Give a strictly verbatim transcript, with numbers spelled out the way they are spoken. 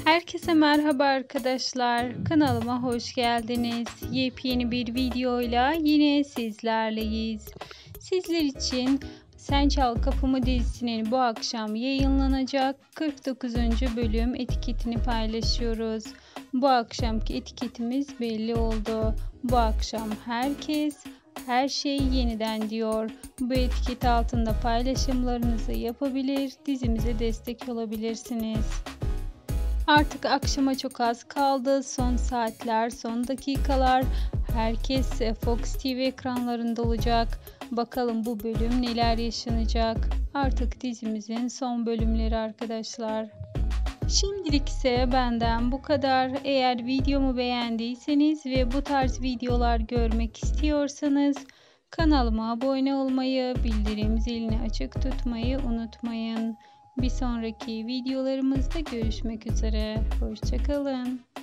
Herkese merhaba arkadaşlar. Kanalıma hoş geldiniz. Yepyeni bir videoyla yine sizlerleyiz. Sizler için Sen Çal Kapımı dizisinin bu akşam yayınlanacak kırk dokuzuncu bölüm etiketini paylaşıyoruz. Bu akşamki etiketimiz belli oldu. Bu akşam herkes her şey yeniden diyor. Bu etiket altında paylaşımlarınızı yapabilir, dizimize destek olabilirsiniz. Artık akşama çok az kaldı. Son saatler, son dakikalar. Herkes Fox T V ekranlarında olacak. Bakalım bu bölüm neler yaşanacak. Artık dizimizin son bölümleri arkadaşlar. Şimdilik ise benden bu kadar. Eğer videomu beğendiyseniz ve bu tarz videolar görmek istiyorsanız kanalıma abone olmayı, bildirim zilini açık tutmayı unutmayın. Bir sonraki videolarımızda görüşmek üzere. Hoşça kalın.